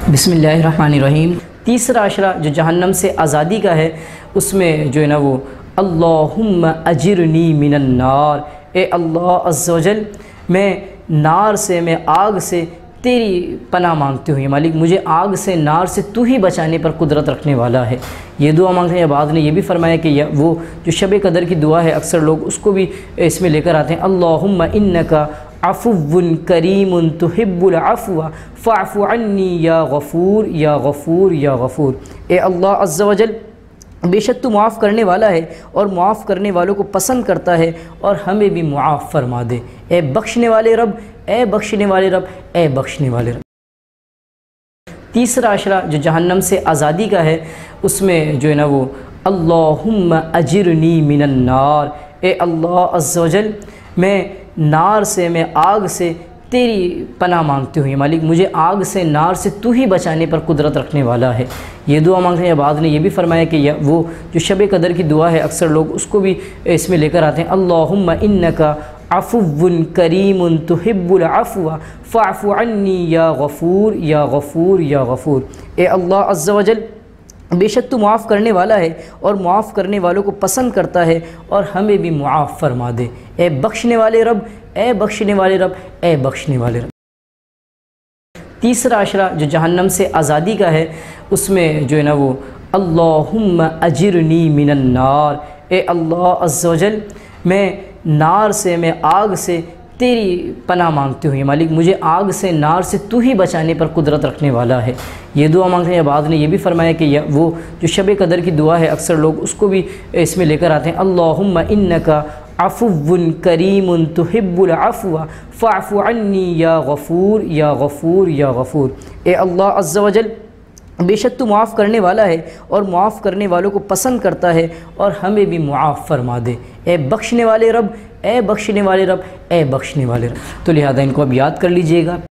بسم اللہ الرحمن الرحیم۔ تیسرا عشرہ جو جہنم سے آزادی کا ہے، اس میں جو ہے نا وہ اللہم اجرنی من النار، اے اللہ عز و جل میں نار سے، میں آگ سے تیری پناہ مانگتے ہوئے مالک، مجھے آگ سے، نار سے تو ہی بچانے پر قدرت رکھنے والا ہے۔ یہ دعا مانگتے ہیں۔ بعد نے یہ بھی فرمایا کہ وہ جو شب قدر کی دعا ہے، اکثر لوگ اس کو بھی اس میں لے کر آتے ہیں، اللہم انکا عفو کریم تحب العفو فاعف عنی یا غفور یا غفور یا غفور۔ اے اللہ عز و جل بے شک تو معاف کرنے والا ہے اور معاف کرنے والوں کو پسند کرتا ہے، اور ہمیں بھی معاف فرما دے، اے بخشنے والے رب، اے بخشنے والے رب، اے بخشنے والے رب۔ تیسرا عشرہ جو جہنم سے آزادی کا ہے، اس میں جو ہے نا وہ اللہم اجرنی من النار، اے اللہ عز و جل میں نار سے، میں آگ سے تیری پناہ مانگتے ہوئے مالک، مجھے آگ سے، نار سے تو ہی بچانے پر قدرت رکھنے والا ہے۔ یہ دعا مانگتے ہیں۔ بعد نے یہ بھی فرمایا کہ وہ جو شب قدر کی دعا ہے، اکثر لوگ اس کو بھی اس میں لے کر آتے ہیں، اللہم انکا عفو کریم تحب العفو فاعف عنی یا غفور یا غفور یا غفور۔ اے اللہ عز و جل بے شک تو معاف کرنے والا ہے اور معاف کرنے والوں کو پسند کرتا ہے، اور ہمیں بھی معاف فرما دے، اے بخشنے والے رب، اے بخشنے والے رب، اے بخشنے والے رب۔ تیسرا عشرہ جو جہنم سے آزادی کا ہے، اس میں جو ہے نا وہ اللہم اجرنی من النار، اے اللہ عز و جل میں نار سے، میں آگ سے تیری پناہ مانگتے ہوئے مالک، مجھے آگ سے، نار سے تو ہی بچانے پر قدرت رکھنے والا ہے۔ یہ دعا مانگتے ہیں۔ بعد نے یہ بھی فرمایا کہ وہ جو شب قدر کی دعا ہے، اکثر لوگ اس کو بھی اس میں لے کر آتے ہیں، اللہم انکا عفو کریم تحب العفو فاعف عنی یا غفور یا غفور یا غفور۔ اے اللہ عز و جل بے شک تو معاف کرنے والا ہے اور معاف کرنے والوں کو پسند کرتا ہے، اور ہمیں بھی معاف فرما دے، اے بخشنے والے رب، اے بخشنے والے رب، اے بخشنے والے رب۔ تو لہذا ان کو اب یاد کر لیجئے گا۔